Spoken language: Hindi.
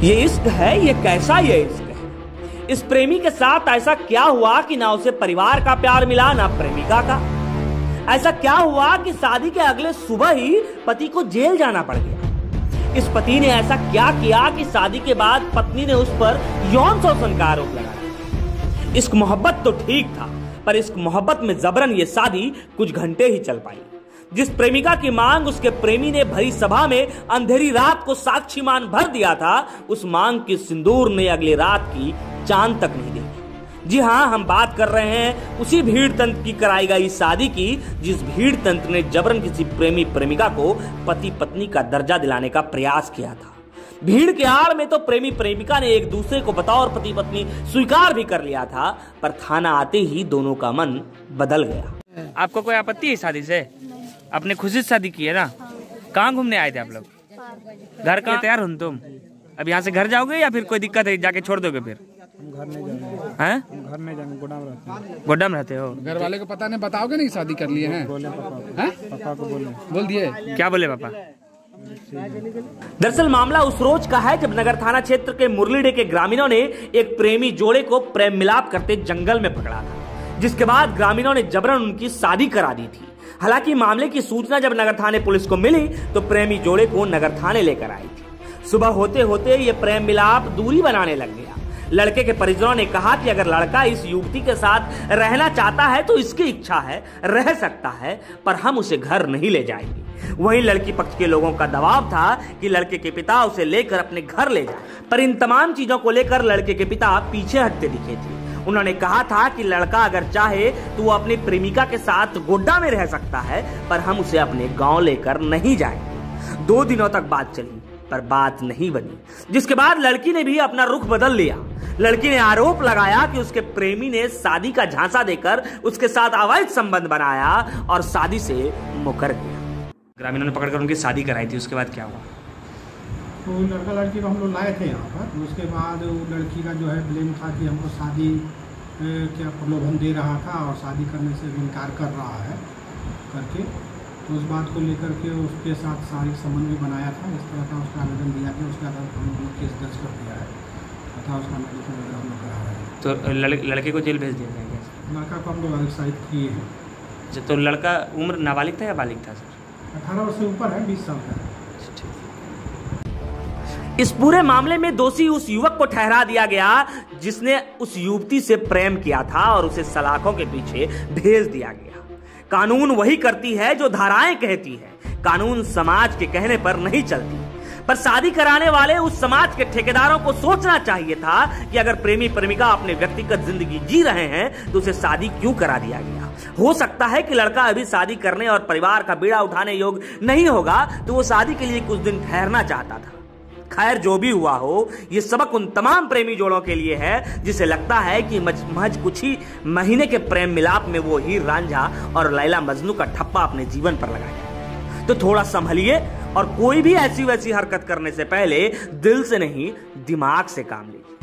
ये इश्क है, ये कैसा ये इश्क है। इस प्रेमी के साथ ऐसा क्या हुआ कि ना उसे परिवार का प्यार मिला ना प्रेमिका का। ऐसा क्या हुआ कि शादी के अगले सुबह ही पति को जेल जाना पड़ गया। इस पति ने ऐसा क्या किया कि शादी के बाद पत्नी ने उस पर यौन शोषण का आरोप लगाया। इश्क मोहब्बत तो ठीक था, पर इश्क मोहब्बत में जबरन ये शादी कुछ घंटे ही चल पाई। जिस प्रेमिका की मांग उसके प्रेमी ने भरी सभा में अंधेरी रात को साक्षी मान भर दिया था, उस मांग की सिंदूर ने अगली रात की चांद तक नहीं देखी। जी हां, हम बात कर रहे हैं उसी भीड़ तंत्र की कराई गई शादी की, जिस भीड़ तंत्र ने जबरन किसी प्रेमी प्रेमिका को पति पत्नी का दर्जा दिलाने का प्रयास किया था। भीड़ के आड़ में तो प्रेमी प्रेमिका ने एक दूसरे को बतौर पति पत्नी स्वीकार भी कर लिया था, पर थाना आते ही दोनों का मन बदल गया। आपको कोई आपत्ति है शादी से? अपने खुशी से शादी की है ना? कहाँ घूमने आए थे आप लोग? घर का तैयार हो तुम? अब यहाँ से घर जाओगे या फिर कोई दिक्कत है जाके छोड़ दोगे? फिर घर नहीं जाएंगे। हैं? घर नहीं जाएंगे, गोड्डा में रहते हो? घर वाले को पता नहीं, बताओगे नहीं शादी कर लिए हैं? बोले पापा को बोल दिए। क्या बोले पापा? दरअसल मामला उस रोज का है जब नगर थाना क्षेत्र के मुरलीडे के ग्रामीणों ने एक प्रेमी जोड़े को प्रेम मिलाप करते जंगल में पकड़ा था, जिसके बाद ग्रामीणों ने जबरन उनकी शादी करा दी थी। हालांकि मामले की सूचना जब नगर थाने पुलिस को मिली तो प्रेमी जोड़े को नगर थाने लेकर आई थी। सुबह होते होते ये प्रेम मिलाप दूरी बनाने लग गया। लड़के के परिजनों ने कहा कि अगर लड़का इस युवती के साथ रहना चाहता है तो इसकी इच्छा है, रह सकता है, पर हम उसे घर नहीं ले जाएंगे। वहीं लड़की पक्ष के लोगों का दबाव था कि लड़के के पिता उसे लेकर अपने घर ले जाए, पर इन तमाम चीजों को लेकर लड़के के पिता पीछे हटते दिखे थे। उन्होंने कहा था कि लड़का अगर चाहे तो वो अपनी प्रेमिका के साथ गोड्डा में रह सकता है, पर हम उसे अपने गांव लेकर नहीं जाएंगे। 2 दिनों तक बात चली, पर बात नहीं बनी, जिसके बाद लड़की ने भी अपना रुख बदल लिया। लड़की ने आरोप लगाया कि उसके प्रेमी ने शादी का झांसा देकर उसके साथ अवैध संबंध बनाया और शादी से मुकर गया। ग्रामीणों ने पकड़कर उनकी शादी कराई थी, उसके बाद क्या हुआ? तो लड़का लड़की को हम लोग लाए थे यहाँ पर। उसके बाद वो लड़की का जो है ब्लेम था कि हमको शादी क्या प्रलोभन दे रहा था और शादी करने से इनकार कर रहा है करके, तो उस बात को लेकर के उसके साथ शारीरिक संबंध भी बनाया था। इस तरह का उसका आवेदन दिया गया, उसके आधार पर हम लोग केस दर्ज कर दिया है तथा उसका मेडिकल वगैरह हम लोग करा रहे हैं। तो लड़के को जेल भेज दिया गया? लड़का को हम लोग अग्रसारित किए हैं। अच्छा, तो लड़का उम्र नाबालिग था या बालिग था सर? 18 वर्ष से ऊपर है, 20 साल का है। इस पूरे मामले में दोषी उस युवक को ठहरा दिया गया जिसने उस युवती से प्रेम किया था और उसे सलाखों के पीछे भेज दिया गया। कानून वही करती है जो धाराएं कहती है। कानून समाज के कहने पर नहीं चलती, पर शादी कराने वाले उस समाज के ठेकेदारों को सोचना चाहिए था कि अगर प्रेमी प्रेमिका अपने व्यक्तिगत जिंदगी जी रहे हैं तो उसे शादी क्यों करा दिया गया। हो सकता है कि लड़का अभी शादी करने और परिवार का बीड़ा उठाने योग्य नहीं होगा, तो वो शादी के लिए कुछ दिन ठहरना चाहता था। खैर, जो भी हुआ हो, ये सबक उन तमाम प्रेमी जोड़ों के लिए है जिसे लगता है कि महज कुछ ही महीने के प्रेम मिलाप में वो हीर रांझा और लैला मजनू का ठप्पा अपने जीवन पर लगाया। तो थोड़ा संभलिए और कोई भी ऐसी वैसी हरकत करने से पहले दिल से नहीं, दिमाग से काम लीजिए।